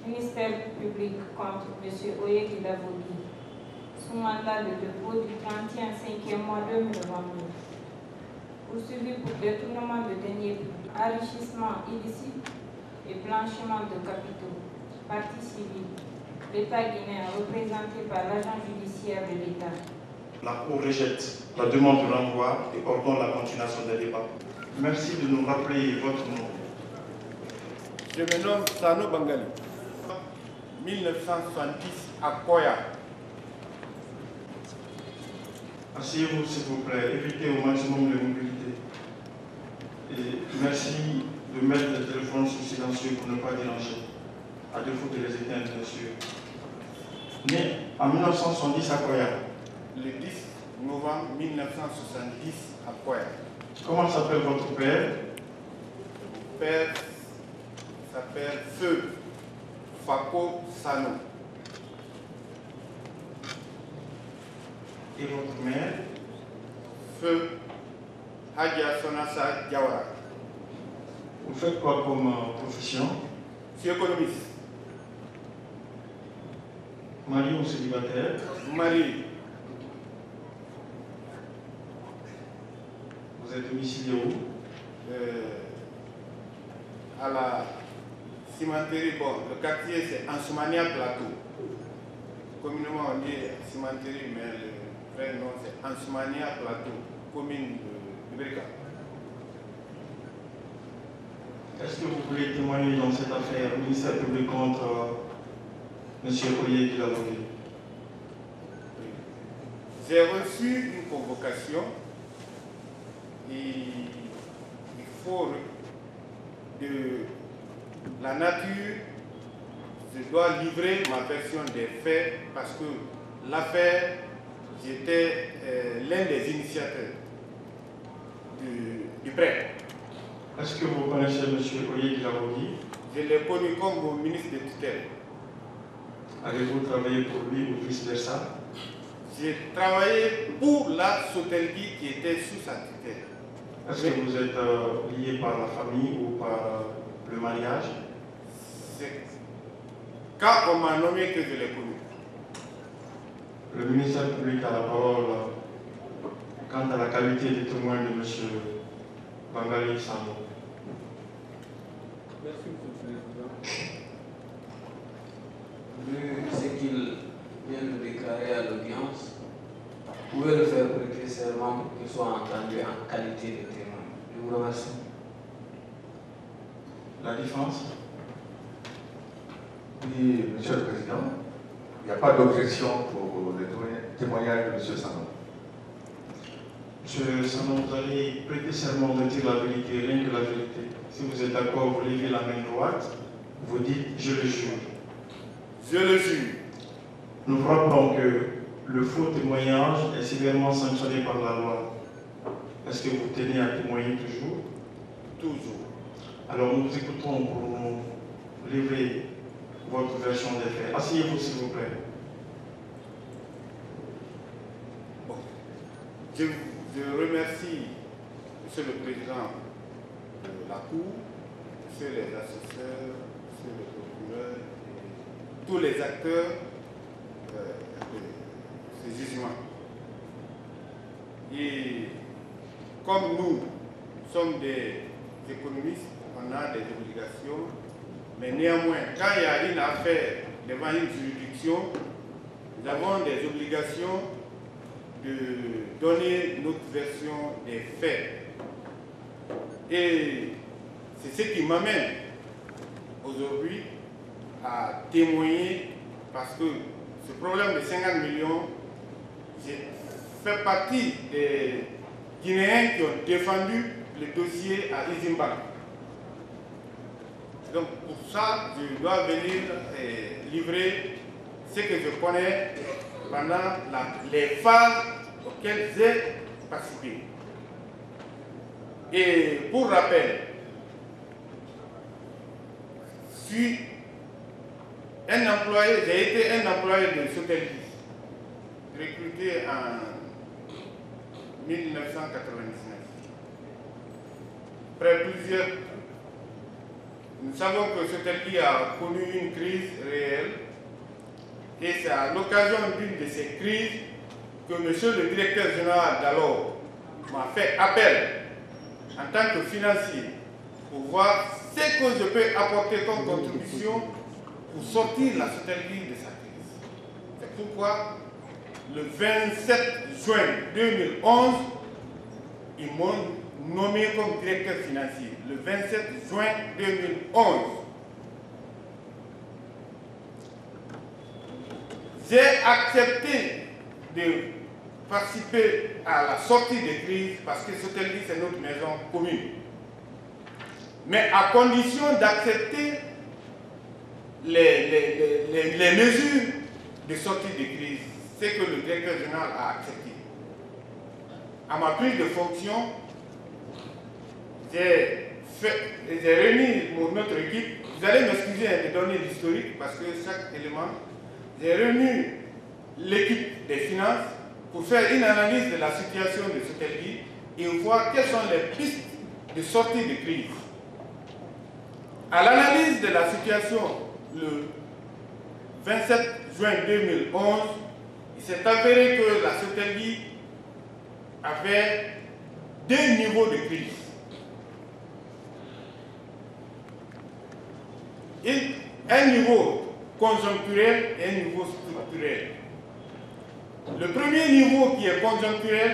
Ministère public contre M. Oyeki Davogui, sous mandat de dépôt du 31/5e mois 2022. Poursuivi pour détournement de deniers publics, enrichissement illicite et blanchiment de capitaux. Partie civile, l'État guinéen représenté par l'agent judiciaire de l'État. La Cour rejette la demande de renvoi et ordonne la continuation des débats. Merci de nous rappeler votre nom. Je me nomme Sano Bangali. 1970 à Koya. Asseyez-vous s'il vous plaît, évitez au maximum les mobilités. Et merci de mettre le téléphone sous silencieux pour ne pas déranger, à défaut de les éteindre bien sûr. Né en 1970 à Koya. Le 10 novembre 1970 à Koya. Comment s'appelle votre père? Mon père s'appelle Feu Fako Sano. Et votre mère? Feu Hadia Sonasa Diawara. Vous faites quoi comme profession? Je suis économiste. Marié ou célibataire? Marié. Vous êtes domicilié où? À la cimenterie, bon, le quartier c'est Ansoumania Plateau. Communément on dit cimenterie, mais le vrai nom c'est Ansoumania Plateau, commune de Brika. Est-ce que vous voulez témoigner dans cette affaire, ministère public contre M. Oyeki Davogui? J'ai reçu une convocation et il faut de la nature, je dois livrer ma version des faits parce que l'affaire, j'étais l'un des initiateurs du prêt. Est-ce que vous connaissez M. Oyeki Davogui? Je l'ai connu comme mon ministre de tutelle. Avez-vous travaillé pour lui ou vice-versa? J'ai travaillé pour la Sotelgi qui était sous sa tutelle. Est-ce que vous êtes lié par la famille ou par le mariage? C'est quand on m'a nommé que je l'ai connu. Le ministère public a la parole quant à la qualité des témoins de M. Bangali Sano. Merci, M. le Président. Vu ce qu'il vient de déclarer à l'audience, vous pouvez le faire prêter serment pour qu'il soit entendu en qualité de témoin. Je vous remercie. La défense? Oui, Monsieur le Président, il n'y a pas d'objection pour le témoignage de M. Sano. Monsieur Sano, vous allez prêter serment de dire la vérité, rien que la vérité. Si vous êtes d'accord, vous levez la main droite, vous dites « je le jure ». Je le jure. Nous rappelons que le faux témoignage est sévèrement sanctionné par la loi. Est-ce que vous tenez à témoigner toujours? Toujours. Alors nous vous écoutons pour nous livrer votre version des faits. Asseyez-vous s'il vous plaît. Bon. Je remercie Monsieur le Président de la Cour, Monsieur les assesseurs, Monsieur le procureur, et tous les acteurs de ce jugement. Et comme nous sommes des économistes, on a des obligations, mais néanmoins, quand il y a une affaire devant une juridiction, nous avons des obligations de donner notre version des faits. Et c'est ce qui m'amène aujourd'hui à témoigner parce que ce problème de 50 millions, j'ai fait partie des Guinéens qui ont défendu le dossier à Izimbank. Donc pour ça, je dois venir livrer ce que je connais pendant les phases auxquelles j'ai participé. Et pour rappel, j'ai été un employé de Sotelgi, recruté en 1999. Après plusieurs Nous savons que Sotelgi a connu une crise réelle et c'est à l'occasion d'une de ces crises que monsieur le directeur général d'alors m'a fait appel en tant que financier pour voir ce que je peux apporter comme contribution pour sortir la Sotelgi de sa crise. C'est pourquoi le 27 juin 2011, ils m'ont nommé comme directeur financier. Le 27 juin 2011. J'ai accepté de participer à la sortie des crises parce que Sotelgi, c'est notre maison commune. Mais à condition d'accepter les mesures de sortie des crises, c'est que le directeur général a accepté. À ma prise de fonction, j'ai réuni notre équipe. Vous allez m'excuser de donner l'historique parce que chaque élément. J'ai réuni l'équipe des finances pour faire une analyse de la situation de Sotelgi et voir quelles sont les pistes de sortie de crise. À l'analyse de la situation le 27 juin 2011, il s'est avéré que la Sotelgi avait deux niveaux de crise. Un niveau conjoncturel et un niveau structurel. Le premier niveau qui est conjoncturel,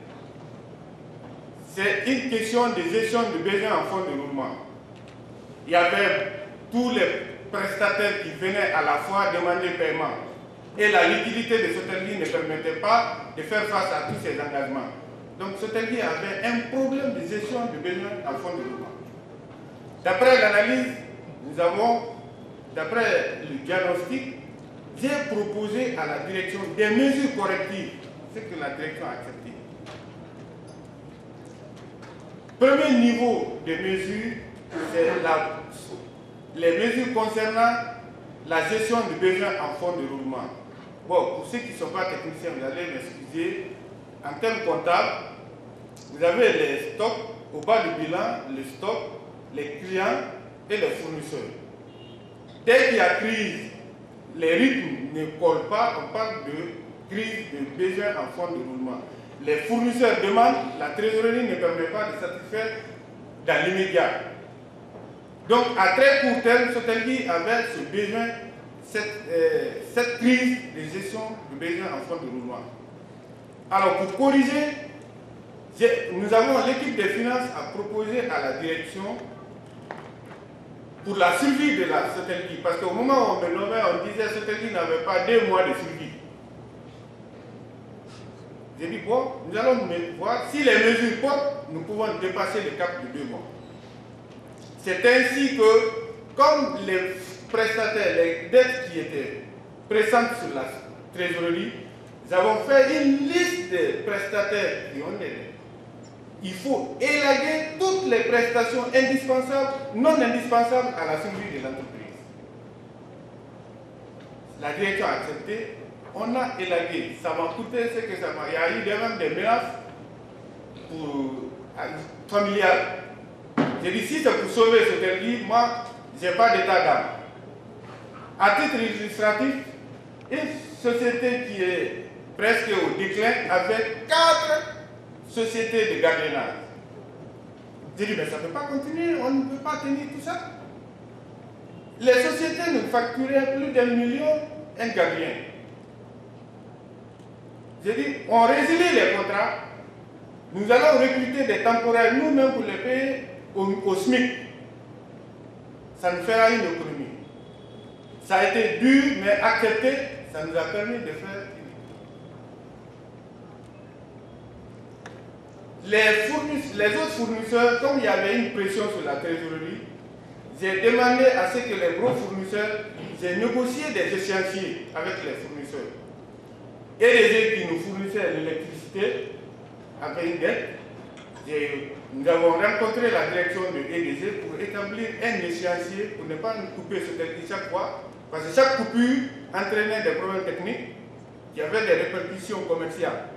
c'est une question de gestion de besoins en fonds de roulement. Il y avait tous les prestataires qui venaient à la fois demander paiement et la liquidité de Sotelgi ne permettait pas de faire face à tous ces engagements. Donc Sotelgi avait un problème de gestion de besoins en fonds de roulement. D'après l'analyse, d'après le diagnostic, j'ai proposé à la direction des mesures correctives, ce que la direction a accepté. Premier niveau de mesures, c'est les mesures concernant la gestion du besoin en fonds de roulement. Bon, pour ceux qui ne sont pas techniciens, vous allez m'excuser. En termes comptables, vous avez les stocks, au bas du bilan, les stocks, les clients et les fournisseurs. Dès qu'il y a crise, les rythmes ne collent pas, on parle de crise de besoin en fonds de roulement. Les fournisseurs demandent, la trésorerie ne permet pas de satisfaire dans l'immédiat. Donc à très court terme, Sotelgi avait ce besoin, cette crise de gestion de besoin en fonds de roulement. Alors pour corriger, l'équipe des finances a proposé à la direction pour la survie de la Sotelgi, parce qu'au moment où on me nommait, on disait que Sotelgi n'avait pas 2 mois de survie. J'ai dit, bon, nous allons voir, si les mesures portent, nous pouvons dépasser le cap de 2 mois. C'est ainsi que, comme les prestataires, les dettes qui étaient présentes sur la trésorerie, nous avons fait une liste de prestataires qui ont des dettes. Il faut élaguer toutes les prestations indispensables, non indispensables à la survie de l'entreprise. La direction a accepté, on a élagué. Ça m'a coûté ce que ça m'a. Il y a eu même des menaces familiales. J'ai dit, si c'est pour sauver Sotelgi, moi, je n'ai pas d'état d'âme. À titre illustratif, une société qui est presque au déclin avec 4 sociétés de gardiennage. J'ai dit, mais ça ne peut pas continuer, on ne peut pas tenir tout ça. Les sociétés nous facturaient plus d'1 million un gardien. J'ai dit, on résilie les contrats, nous allons recruter des temporaires nous-mêmes pour les payer au SMIC. Ça nous fera une économie. Ça a été dur, mais accepté, ça nous a permis de faire les autres fournisseurs, comme il y avait une pression sur la trésorerie, j'ai demandé à ce que les gros fournisseurs, j'ai négocié des échéanciers avec les fournisseurs. EDG qui nous fournissait l'électricité avait une dette. Nous avons rencontré la direction de EDG pour établir un échéancier pour ne pas nous couper ce dette chaque fois, parce que chaque coupure entraînait des problèmes techniques qui avaient des répercussions commerciales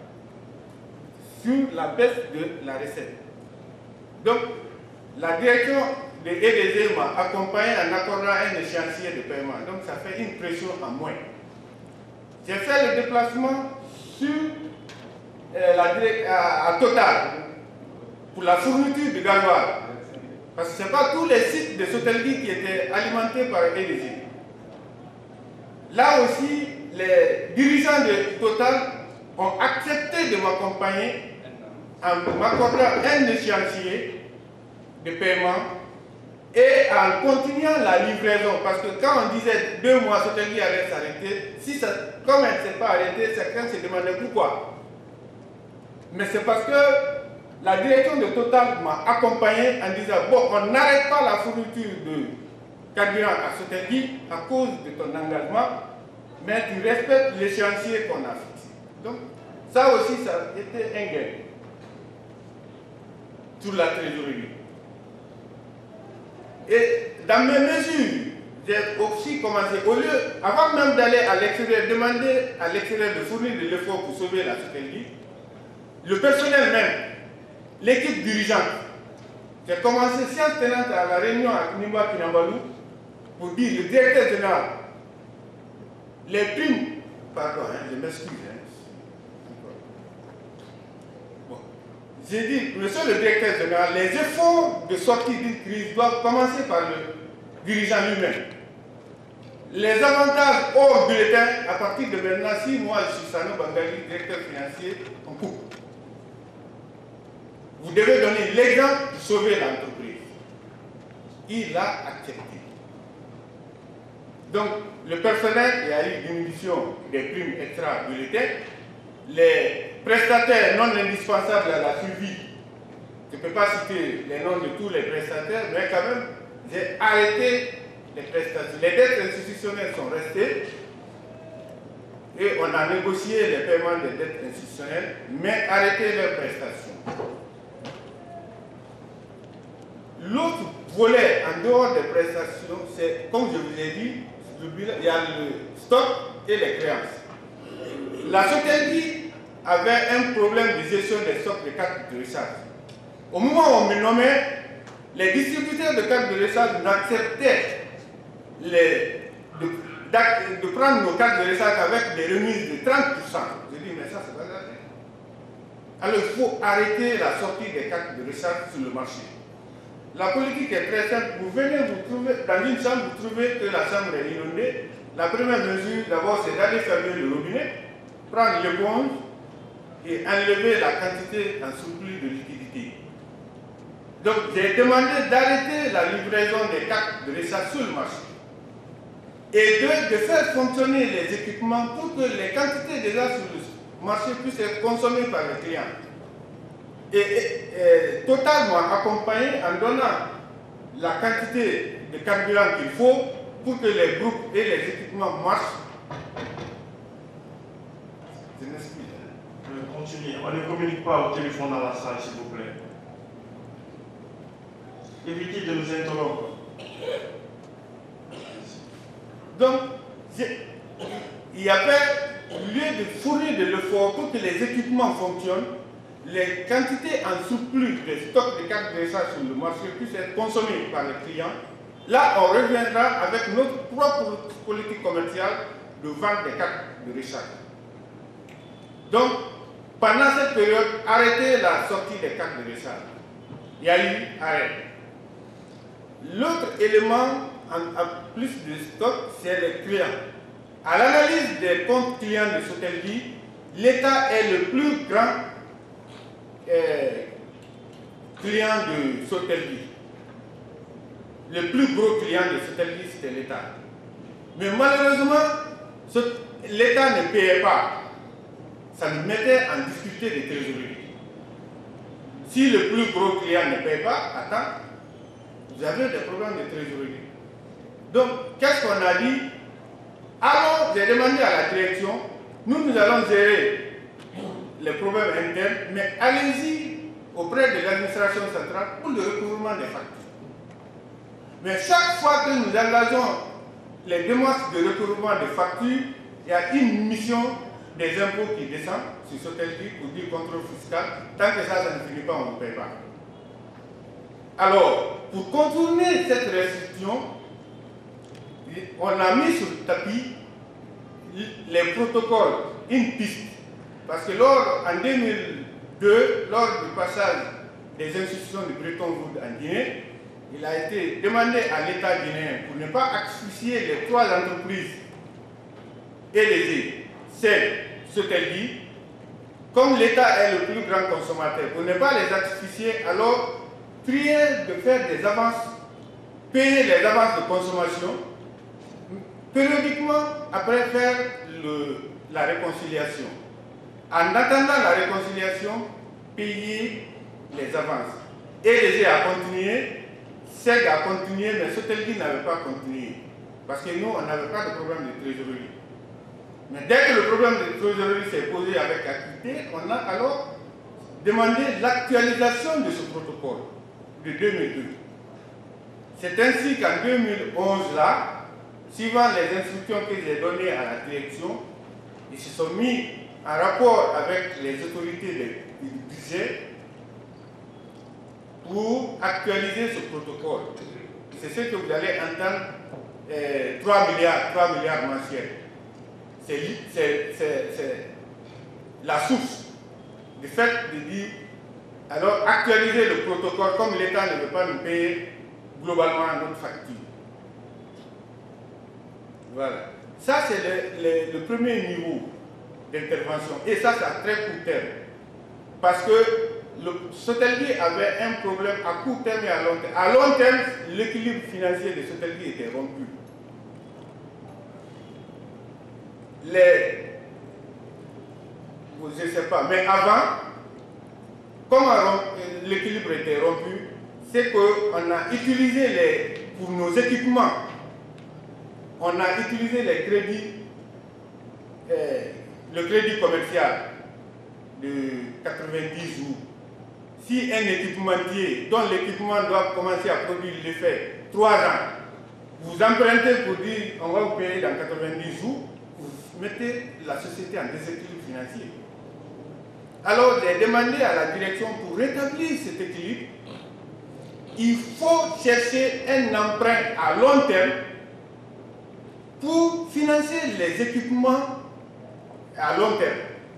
sur la baisse de la recette. Donc, la direction de EDG m'a accompagné en accordant un échéancier de paiement. Donc ça fait une pression en moins. J'ai fait le déplacement sur à Total pour la fourniture de gasoil. Parce que ce n'est pas tous les sites de Sotelgui qui étaient alimentés par EDG. Là aussi, les dirigeants de Total ont accepté de m'accompagner en m'accordant un échéancier de paiement et en continuant la livraison. Parce que quand on disait 2 mois, Sotelgui allait s'arrêter, comme elle ne s'est pas arrêtée, certains se demandaient pourquoi. Mais c'est parce que la direction de Total m'a accompagné en disant bon, on n'arrête pas la fourniture de carburant à Sotelgui à cause de ton engagement, mais tu respectes l'échéancier qu'on a fixé. Donc, ça aussi, ça a été un gain sur la trésorerie. Et dans mes mesures, j'ai aussi commencé, au lieu, avant même d'aller à l'extérieur, demander à l'extérieur de fournir de l'effort pour sauver la Sotelgui, le personnel même, l'équipe dirigeante, j'ai commencé séance tenante à la réunion à Nimba Kinambalou pour dire, le directeur général, les primes, pardon, je m'excuse. Bon. J'ai dit, monsieur le directeur général, les efforts de sortie d'une crise doivent commencer par le dirigeant lui-même. Les avantages hors bulletin, à partir de maintenant, si moi je suis Sano Bangali, directeur financier, on coupe. Vous devez donner l'exemple pour sauver l'entreprise. Il a accepté. Donc, le personnel, il y a eu diminution des primes extra-bulletins. Les prestataires non indispensables à la survie, je ne peux pas citer les noms de tous les prestataires, mais quand même, j'ai arrêté les prestations. Les dettes institutionnelles sont restées et on a négocié les paiements des dettes institutionnelles, mais arrêté leurs prestations. L'autre volet, en dehors des prestations, c'est, comme je vous ai dit, il y a le stock et les créances. La Sotelgui avait un problème de gestion des stocks de cartes de recharge. Au moment où on me nommait, les distributeurs de cartes de recharge n'acceptaient de prendre nos cartes de recharge avec des remises de 30%. Je dis, mais ça, c'est pas grave. Alors, il faut arrêter la sortie des cartes de recharge sur le marché. La politique est très simple. Vous venez vous trouver dans une chambre, vous trouvez que la chambre est inondée. La première mesure, d'abord, c'est d'aller fermer le robinet, prendre l'éponge et enlever la quantité en surplus de liquidité. Donc, j'ai demandé d'arrêter la livraison des cartes de recharge sur le marché et de faire fonctionner les équipements pour que les quantités déjà sur le marché puissent être consommées par les clients. Et totalement accompagné en donnant la quantité de carburant qu'il faut pour que les groupes et les équipements marchent. Je m'excuse. Continuez. On ne communique pas au téléphone dans la salle, s'il vous plaît. Évitez de nous interrompre. Donc, il y avait lieu de fournir de l'effort pour que les équipements fonctionnent, les quantités en surplus de stock de cartes de recharge sur le marché puissent être consommées par les clients. Là, on reviendra avec notre propre politique commerciale de vente des cartes de recharge. Donc, pendant cette période, arrêtez la sortie des cartes de recharge. Il y a eu arrêt. L'autre élément, en plus de stock, c'est les clients. À l'analyse des comptes clients de Sotelgui, l'État est le plus grand client de Sotelgui. Le plus gros client de Sotelgui, c'était l'État. Mais malheureusement, l'État ne payait pas. Ça nous mettait en difficulté de trésorerie. Si le plus gros client ne paye pas, attends, vous avez des problèmes de trésorerie. Donc, qu'est-ce qu'on a dit? Alors, j'ai demandé à la direction, nous allons gérer les problèmes internes, mais allez-y auprès de l'administration centrale pour le recouvrement des factures. Mais chaque fois que nous engageons les démarches de recouvrement des factures, il y a une mission des impôts qui descend sur Sotelgui pour dire contrôle fiscal. Tant que ça ne finit pas, on ne paye pas. Alors, pour contourner cette restriction, on a mis sur le tapis les protocoles, une piste. Parce que en 2002, lors du passage des institutions de Bretton Woods en Guinée, il a été demandé à l'État guinéen pour ne pas asphyxier les 3 entreprises élevées, c'est Sotelgi, comme l'État est le plus grand consommateur, pour ne pas les asphyxier, alors prier de faire des avances, payer les avances de consommation, périodiquement après faire la réconciliation. En attendant la réconciliation, payer les avances. EDG a continué, SEG a continué, mais Sotelgi n'avait pas continué. Parce que nous, on n'avait pas de problème de trésorerie. Mais dès que le problème de trésorerie s'est posé avec acuité, on a alors demandé l'actualisation de ce protocole de 2002. C'est ainsi qu'en 2011, là, suivant les instructions que j'ai données à la direction, ils se sont mis en rapport avec les autorités du budget pour actualiser ce protocole. C'est ce que vous allez entendre, 3 milliards mensuels. C'est la source du fait de dire, alors actualiser le protocole comme l'État ne veut pas nous payer globalement notre facture. Voilà. Ça, c'est le premier niveau d'intervention. Et ça, c'est à très court terme. Parce que Sotelgi avait un problème à court terme et à long terme. À long terme, l'équilibre financier de Sotelgi était rompu. Je ne sais pas, mais avant, comment l'équilibre était rompu, c'est qu'on a utilisé pour nos équipements, on a utilisé les crédits, le crédit commercial de 90 jours. Si un équipementier, dont l'équipement doit commencer à produire l'effet 3 ans, vous empruntez pour dire on va vous payer dans 90 jours, vous mettez la société en déséquilibre financier. Alors j'ai demandé à la direction pour rétablir cet équilibre, il faut chercher un emprunt à long terme pour financer les équipements à long terme.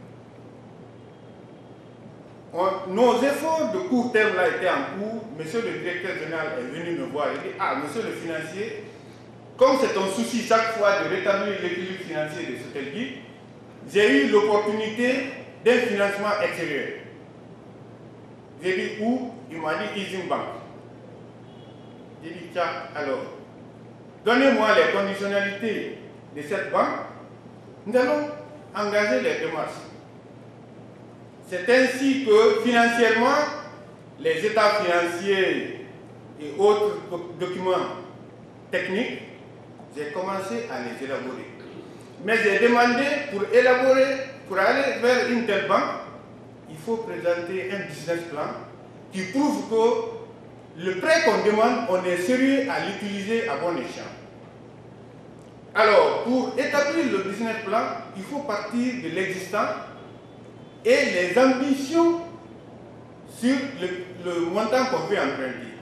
Nos efforts de court terme là étaient en cours. Monsieur le directeur général est venu me voir et dit: ah, monsieur le financier, comme c'est ton souci chaque fois de rétablir l'équilibre financier de Sotelgi, j'ai eu l'opportunité d'un financement extérieur. J'ai dit où? Il m'a dit Easing Bank. J'ai dit tiens, alors, donnez-moi les conditionnalités de cette banque, nous allons engager les démarches. C'est ainsi que financièrement, les états financiers et autres documents techniques, j'ai commencé à les élaborer. Mais j'ai demandé pour élaborer, pour aller vers une telle banque, il faut présenter un business plan qui prouve que le prêt qu'on demande, on est sérieux à l'utiliser à bon escient. Alors, pour établir le business plan, il faut partir de l'existant et les ambitions sur le montant qu'on veut emprunter.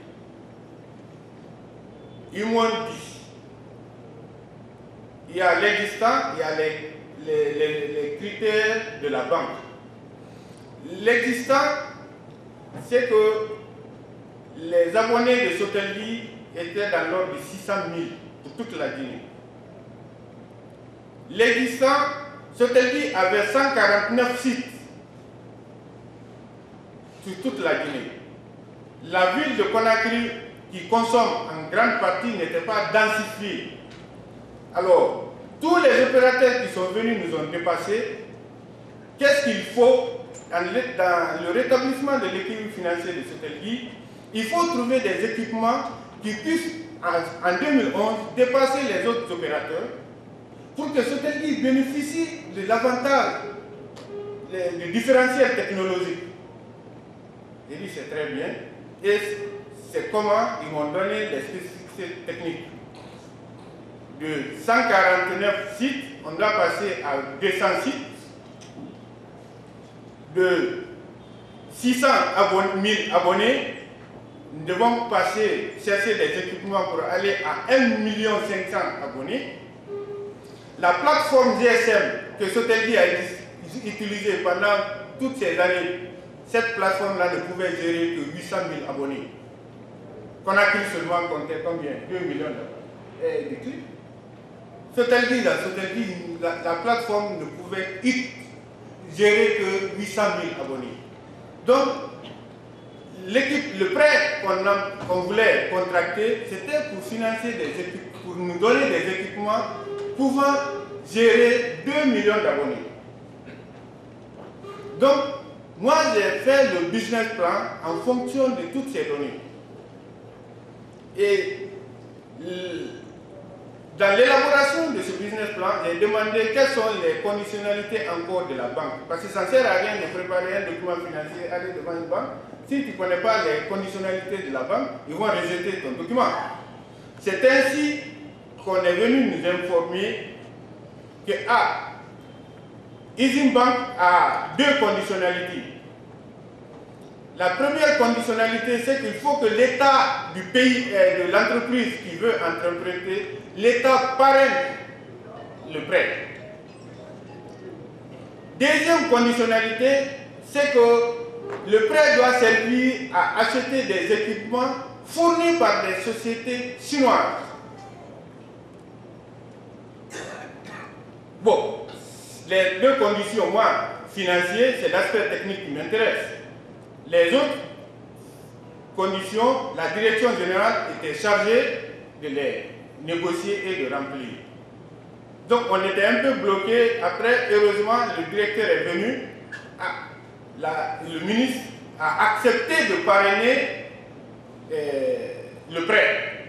Ils m'ont dit, il y a l'existant, il y a les critères de la banque. L'existant, c'est que les abonnés de Sotelgi étaient dans l'ordre de 600 000 pour toute la Guinée. L'existant, Sotelgi avait 149 sites sur toute la Guinée. La ville de Conakry, qui consomme en grande partie, n'était pas densifiée. Alors, tous les opérateurs qui sont venus nous ont dépassés. Qu'est-ce qu'il faut dans le rétablissement de l'équilibre financier de Sotelgi? Il faut trouver des équipements qui puissent, en 2011, dépasser les autres opérateurs pour que Sotelgi bénéficie de l'avantage, du différentiel technologique. J'ai dit c'est très bien. Et c'est comment ils m'ont donné les spécificités techniques. De 149 sites, on doit passer à 200 sites. De 600 000 abonnés, nous devons chercher des équipements pour aller à 1,5 million d'abonnés. La plateforme GSM que Sotelgi a utilisée pendant toutes ces années, cette plateforme-là ne pouvait gérer que 800 000 abonnés. Conakry seulement comptait combien? 2 millions de clics. Sotelgi, la plateforme ne pouvait gérer que 800 000 abonnés. Donc, le prêt qu'on voulait contracter, c'était pour financer des équipements, pour nous donner des équipements pouvant gérer 2 millions d'abonnés. Donc, moi j'ai fait le business plan en fonction de toutes ces données. Et dans l'élaboration de ce business plan, j'ai demandé quelles sont les conditionnalités encore de la banque. Parce que ça ne sert à rien de préparer un document financier, aller devant une banque. Si tu ne connais pas les conditionnalités de la banque, ils vont rejeter ton document. C'est ainsi qu'on est venu nous informer que Exim Bank a 2 conditionnalités. La première conditionnalité, c'est qu'il faut que l'État du pays et de l'entreprise qui veut emprunter, l'État parraine le prêt. Deuxième conditionnalité, c'est que le prêt doit servir à acheter des équipements fournis par des sociétés chinoises. Bon, les 2 conditions, moi, financières, c'est l'aspect technique qui m'intéresse. Les autres conditions, la direction générale était chargée de les négocier et de remplir. Donc on était un peu bloqué. Après, heureusement, le directeur est venu, le ministre a accepté de parrainer le prêt.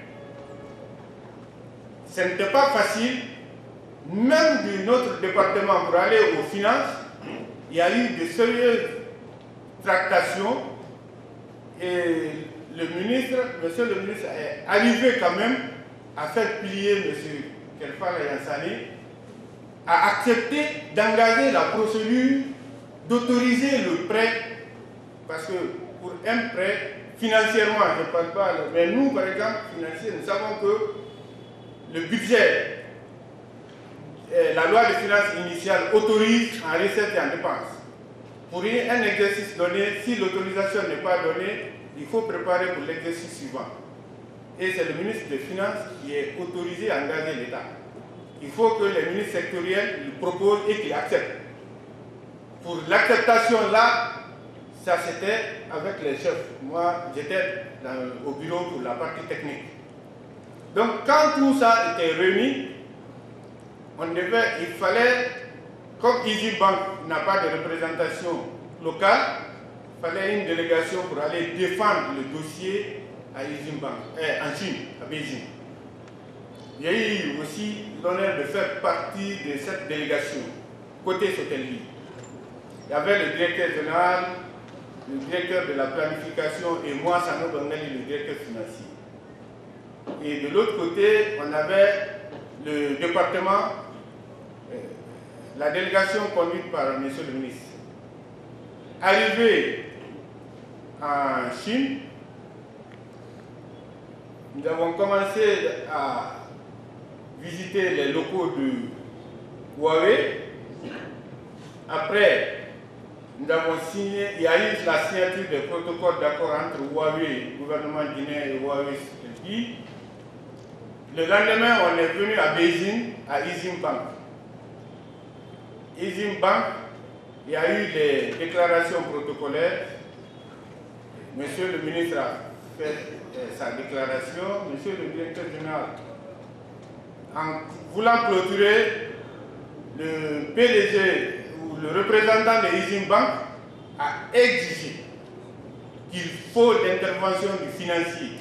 Ce n'était pas facile. Même de notre département pour aller aux finances, il y a eu de sérieuses tractations et monsieur le ministre est arrivé quand même à faire plier M. Kelfal Yansani, à accepter d'engager la procédure d'autoriser le prêt, parce que pour un prêt, financièrement, je ne parle pas, mais nous par exemple, financiers, nous savons que le budget, la loi de finances initiale autorise en recettes et en dépenses. Pour un exercice donné, si l'autorisation n'est pas donnée, il faut préparer pour l'exercice suivant. Et c'est le ministre des Finances qui est autorisé à engager l'État. Il faut que les ministres sectoriels lui proposent et qu'il accepte. Pour l'acceptation là, ça c'était avec les chefs. Moi, j'étais au bureau pour la partie technique. Donc quand tout ça était réuni, il fallait, comme Exim Bank n'a pas de représentation locale, il fallait une délégation pour aller défendre le dossier à Exim Bank, en Chine, à Beijing. Il y a eu aussi l'honneur de faire partie de cette délégation, côté Sotelgi. Il y avait le directeur général, le directeur de la planification et moi, Sano Bangali, le directeur financier. Et de l'autre côté, on avait le département, la délégation conduite par M. le ministre. Arrivé en Chine, nous avons commencé à visiter les locaux de Huawei. Après, nous avons signé, il y a eu la signature des protocoles d'accord entre Huawei, gouvernement guinéen, et Huawei Sotelgi. Le lendemain, on est venu à Beijing, à Exim Bank. Exim Bank, il y a eu les déclarations protocolaires. Monsieur le ministre a fait sa déclaration. Monsieur le directeur général, en voulant clôturer, le PDG ou le représentant de Exim Bank a exigé qu'il faut l'intervention du financier.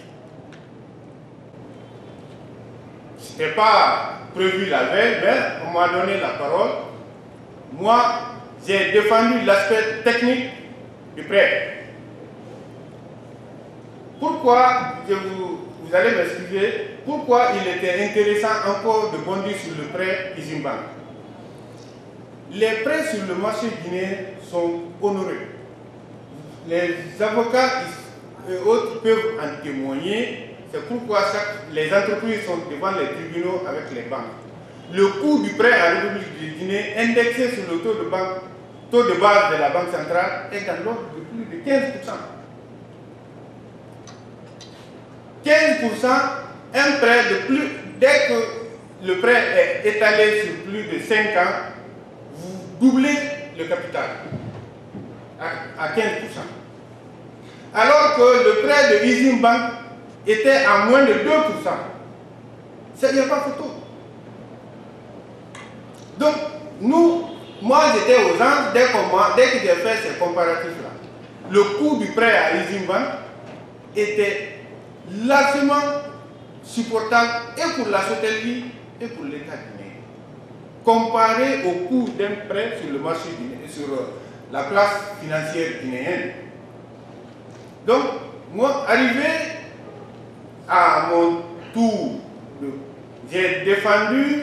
Ce n'était pas prévu la veille, mais on m'a donné la parole. Moi, j'ai défendu l'aspect technique du prêt. Pourquoi, vous allez m'excuser, pourquoi il était intéressant encore de bondir sur le prêt Exim Bank? Les prêts sur le marché guinéen sont honorés. Les avocats et autres peuvent en témoigner. C'est pourquoi les entreprises sont devant les tribunaux avec les banques. Le coût du prêt à la République de Guinée, indexé sur le taux de base de la Banque centrale, est dans l'ordre de plus de 15%. 15%, un prêt de plus, dès que le prêt est étalé sur plus de 5 ans, vous doublez le capital à 15%. Alors que le prêt de Exim Bank était à moins de 2%. Il n'y a pas photo. Donc, moi j'étais aux anges dès que j'ai fait ces comparatifs-là. Le coût du prêt à Exim Bank était largement supportable et pour la Sotelvi et pour l'État guinéen. Comparé au coût d'un prêt sur le marché guinéen, sur la place financière guinéenne. Donc, moi, arrivé à mon tour, j'ai défendu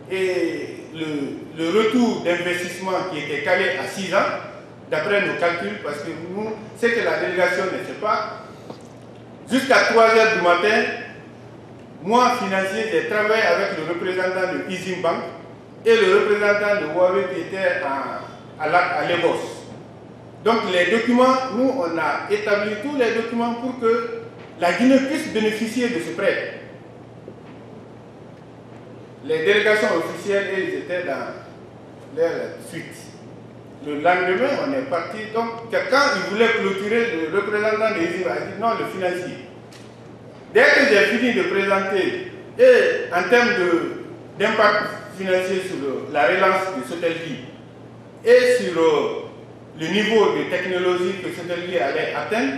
le retour d'investissement qui était calé à 6 ans, d'après nos calculs, parce que nous, ce que la délégation ne sait pas, jusqu'à 3 h du matin, moi, financier, j'ai travaillé avec le représentant de Exim Bank et le représentant de Huawei qui était à Lagos. Donc les documents, nous, on a établi tous les documents pour que la Guinée puisse bénéficier de ce prêt. Les délégations officielles, elles étaient dans leur suite. Le lendemain, on est parti. Donc, quand il voulait clôturer, le représentant de Exim a dit non, le financier. Dès que j'ai fini de présenter, et en termes d'impact financier sur la relance de Sotelvi et sur le niveau de technologie que Sotelvi allait atteindre,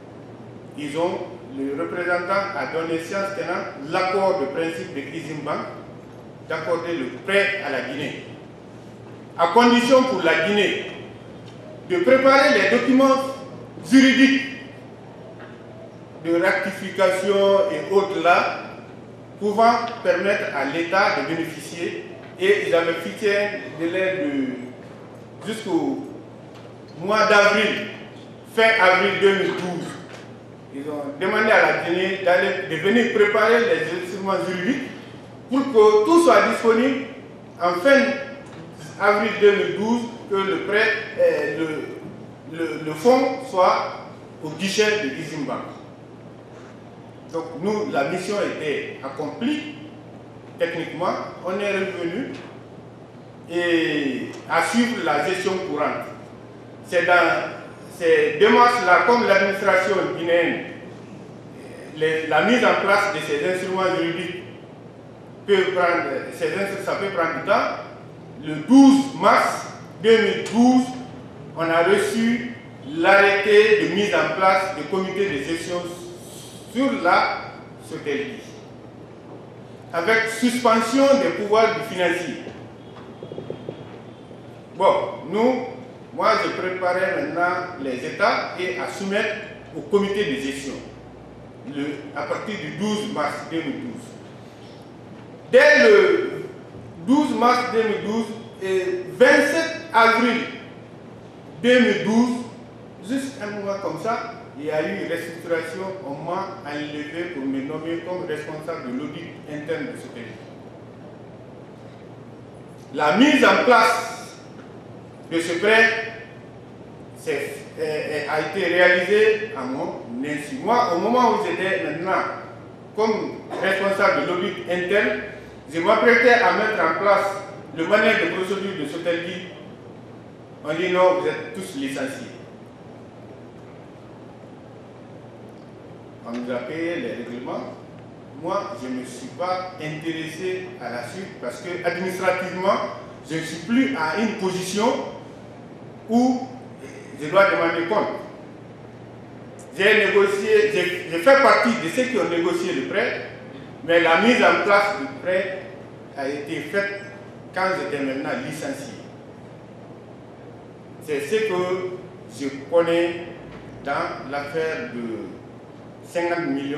le représentant a donné science tenante l'accord de principe de Exim Bank d'accorder le prêt à la Guinée, à condition pour la Guinée de préparer les documents juridiques de rectification et autres là, pouvant permettre à l'État de bénéficier. Et ils avaient fixé un délai jusqu'au mois d'avril, fin avril 2012. Ils ont demandé à la Guinée de venir préparer les instruments juridiques pour que tout soit disponible en fin avril 2012, que le prêt, le fonds soit au guichet de Exim Bank. Donc nous, la mission était accomplie techniquement, on est revenu et à suivre la gestion courante. C'est dans ces démarches-là, comme l'administration guinéenne, la mise en place de ces instruments juridiques ça peut prendre du temps. Le 12 mars 2012, on a reçu l'arrêté de mise en place du comité de gestion sur la Sotelvi, avec suspension des pouvoirs du financier. Bon, moi je préparais maintenant les états et à soumettre au comité de gestion à partir du 12 mars 2012. Dès le 12 mars 2012 et 27 avril 2012, juste un mois comme ça, il y a eu une restructuration, on m'a enlevé pour me nommer comme responsable de l'audit interne de ce pays. La mise en place de ce prêt a été réalisée à mon insu. Moi, au moment où j'étais maintenant comme responsable de l'audit interne, je m'apprêtais à mettre en place le manuel de procédure de Sotelvi. On dit non, vous êtes tous licenciés. On nous a payé les règlements. Moi, je ne me suis pas intéressé à la suite parce que administrativement, je ne suis plus à une position où je dois demander compte. J'ai négocié, j'ai fait partie de ceux qui ont négocié le prêt, mais la mise en place du prêt a été faite quand j'étais maintenant licencié. C'est ce que je connais dans l'affaire de 50 millions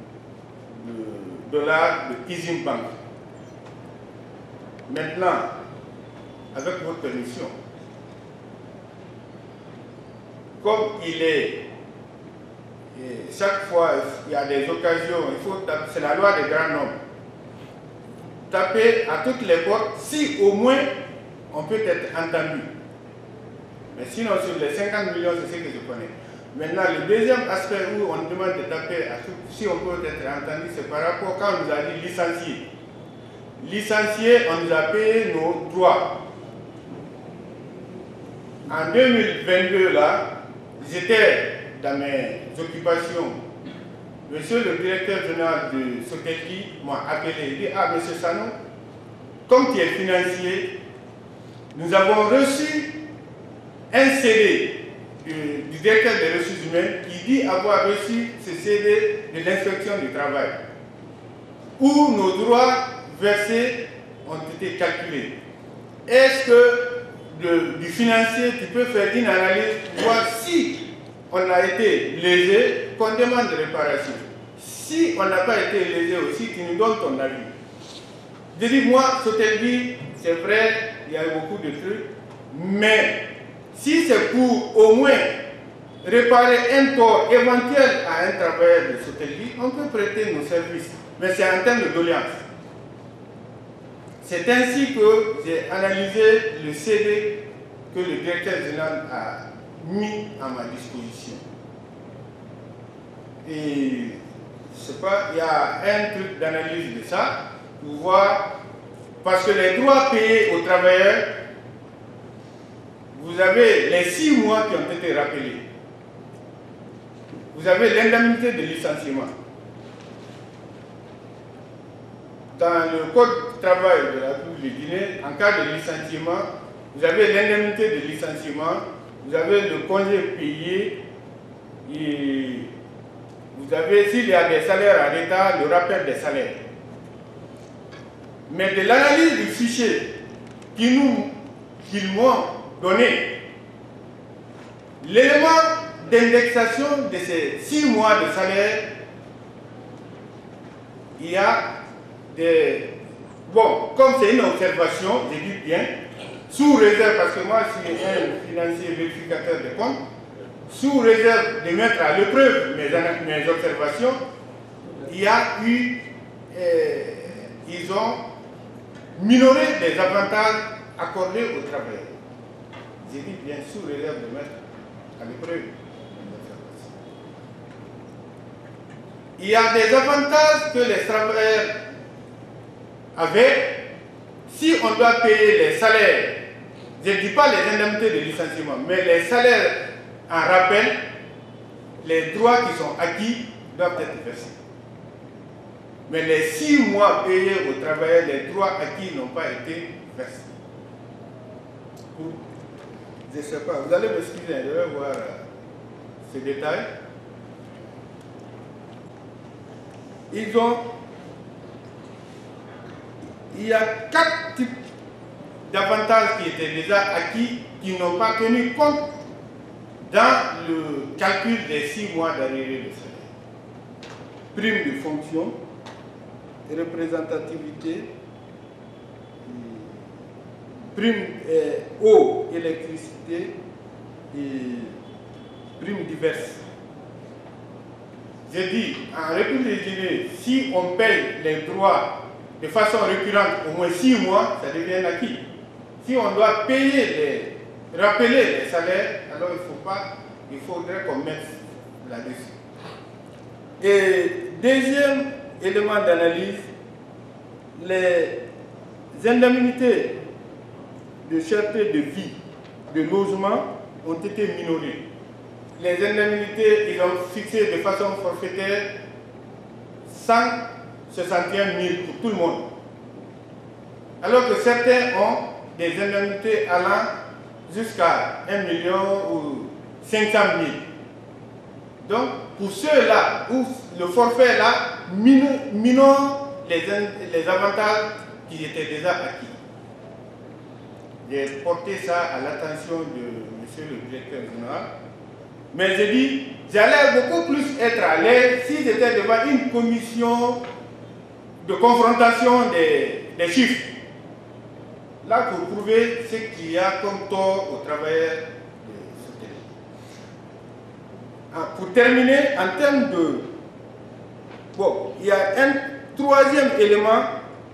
de dollars de Exim Bank. Maintenant, avec votre permission, comme il est Et chaque fois, il y a des occasions, c'est la loi des grands nombres. Taper à toutes les portes, si au moins on peut être entendu. Mais sinon, sur les 50 millions, c'est ce que je connais. Maintenant, le deuxième aspect où on demande de taper à tout, si on peut être entendu, c'est par rapport quand on nous a dit licenciés. Licenciés, on nous a payé nos droits. En 2022, là, j'étais dans mes occupations. Monsieur le directeur général de Sotelki m'a appelé. Il dit: ah, monsieur Sano, comme tu es financier, nous avons reçu un CD du directeur des ressources humaines qui dit avoir reçu ce CD de l'inspection du travail, où nos droits versés ont été calculés. Est-ce que du financier, tu peux faire une analyse, voir si on a été lésé, qu'on demande réparation. Si on n'a pas été lésé aussi, tu nous donnes ton avis. Je dis, moi, Sotelki, c'est vrai, il y a beaucoup de trucs, mais si c'est pour au moins réparer un tort éventuel à un travailleur de Sotelki, on peut prêter nos services. Mais c'est en termes de doléance. C'est ainsi que j'ai analysé le CD que le directeur général a mis à ma disposition. Et je ne sais pas, il y a un truc d'analyse de ça, pour voir, parce que les droits payés aux travailleurs, vous avez les 6 mois qui ont été rappelés. Vous avez l'indemnité de licenciement. Dans le code du travail de la République de Guinée, en cas de licenciement, vous avez l'indemnité de licenciement, vous avez le congé payé, et vous avez, s'il y a des salaires à l'État, le rappel des salaires. Mais de l'analyse du fichier qu'ils m'ont donné, l'élément d'indexation de ces 6 mois de salaire, il y a des... Bon, comme c'est une observation, je dis bien, sous réserve, parce que moi je suis un financier vérificateur des comptes, sous réserve de mettre à l'épreuve mes observations, il y a eu, ils ont minoré les avantages accordés aux travailleurs. J'ai dit bien sous réserve de mettre à l'épreuve mes observations. Il y a des avantages que les travailleurs avaient si on doit payer les salaires. Je ne dis pas les indemnités de licenciement, mais les salaires en rappel, les droits qui sont acquis doivent être versés. Mais les 6 mois payés aux travailleurs, les droits acquis n'ont pas été versés. Je ne sais pas, vous allez m'excuser, je vais voir ces détails. Il y a 4 types d'avantages qui étaient déjà acquis, qui n'ont pas tenu compte dans le calcul des 6 mois d'arrivée de salaire. Prime de fonction, représentativité, prime eau, électricité et prime diverses. J'ai dit, en République de Guinée, si on paye les droits de façon récurrente au moins 6 mois, ça devient acquis. Si on doit payer rappeler les salaires, alors il faudrait qu'on mette là-dessus. Et deuxième élément d'analyse, les indemnités de cherté de vie, de logement ont été minorées. Les indemnités, ils ont fixé de façon forfaitaire 161 000 pour tout le monde. Alors que certains ont des indemnités allant jusqu'à 1 million ou 500 000. Donc, pour ceux-là, où le forfait là minore les avantages qui étaient déjà acquis. J'ai porté ça à l'attention de monsieur le directeur général. Mais j'ai dit, j'allais beaucoup plus être à l'aise si j'étais devant une commission de confrontation des chiffres. Là, pour prouver ce qu'il y a comme tort aux travailleurs de ce pays. pour terminer, en termes de... Bon, il y a un troisième élément.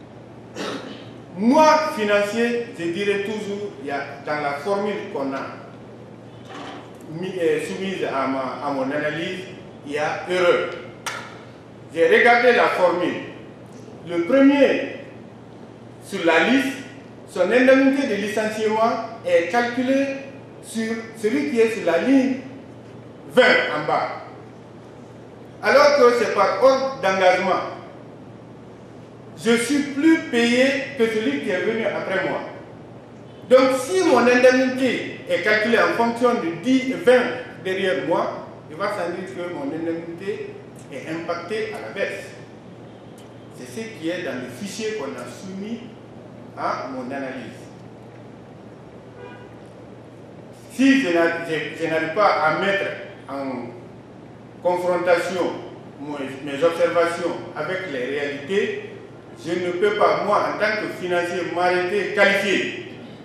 Moi, financier, je dirais toujours, il y a, dans la formule qu'on a soumise à mon analyse, il y a erreur. J'ai regardé la formule. Le premier sur la liste, son indemnité de licenciement est calculée sur celui qui est sur la ligne 20 en bas. Alors que c'est par ordre d'engagement. Je suis plus payé que celui qui est venu après moi. Donc si mon indemnité est calculée en fonction de 10 et 20 derrière moi, il va sans dire que mon indemnité est impactée à la baisse. C'est ce qui est dans le fichier qu'on a soumis à mon analyse. Si je n'arrive pas à mettre en confrontation mes observations avec les réalités, je ne peux pas, moi, en tant que financier, m'arrêter qualifié.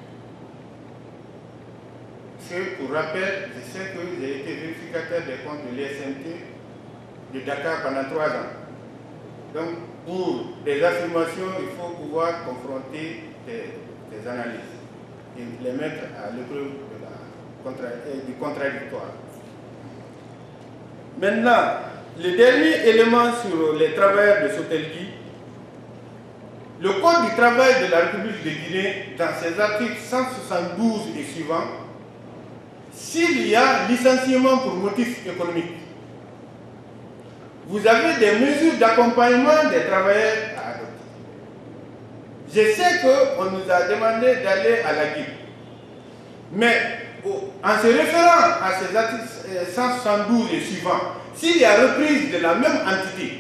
Parce que, pour rappel, je sais que j'ai été vérificateur des comptes de l'ISMT de Dakar pendant 3 ans. Donc, pour des affirmations, il faut pouvoir confronter des analyses et les mettre à l'épreuve du contradictoire. Maintenant, le dernier élément sur les travailleurs de Sotelgui, le Code du travail de la République de Guinée, dans ses articles 172 et suivants, s'il y a licenciement pour motif économique, vous avez des mesures d'accompagnement des travailleurs à adopter. Je sais qu'on nous a demandé d'aller à la Guinée, mais en se référant à ces articles 172 et suivants, s'il y a reprise de la même entité,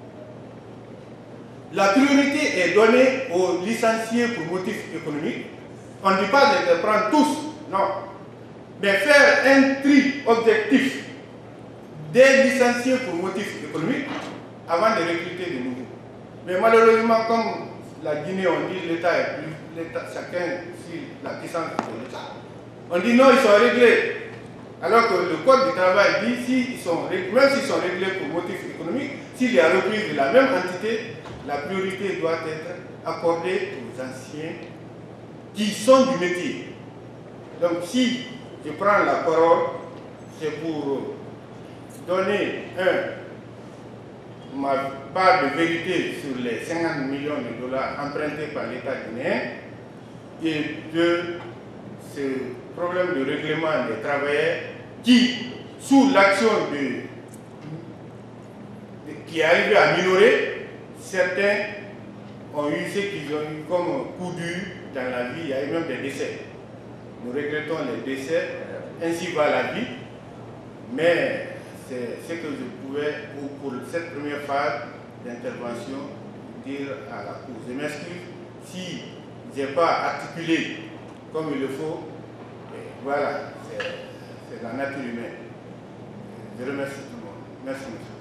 la priorité est donnée aux licenciés pour motifs économiques. On ne dit pas de les prendre tous, non. Mais faire un tri objectif des licenciés pour motifs économiques avant de recruter de nouveaux. Mais malheureusement, comme la Guinée, on dit l'État est plus, chacun sur la puissance de l'État. On dit non, ils sont réglés. Alors que le Code du travail dit, même s'ils sont réglés pour motifs économiques, s'il y a reprise de la même entité, la priorité doit être accordée aux anciens qui sont du métier. Donc si je prends la parole, c'est pour donner ma part de vérité sur les 50 millions de dollars empruntés par l'État guinéen et de ce problème de règlement des travailleurs qui, sous l'action qui est arrivé à minorer, certains ont eu ce qu'ils ont eu comme coup dur dans la vie, il y a eu même des décès. Nous regrettons les décès, ainsi va la vie, mais c'est ce que je pouvais, pour cette première phase d'intervention, dire à la Cour. Je m'excuse si je n'ai pas articulé comme il le faut. Et voilà, c'est la nature humaine. Je remercie tout le monde. Merci, monsieur.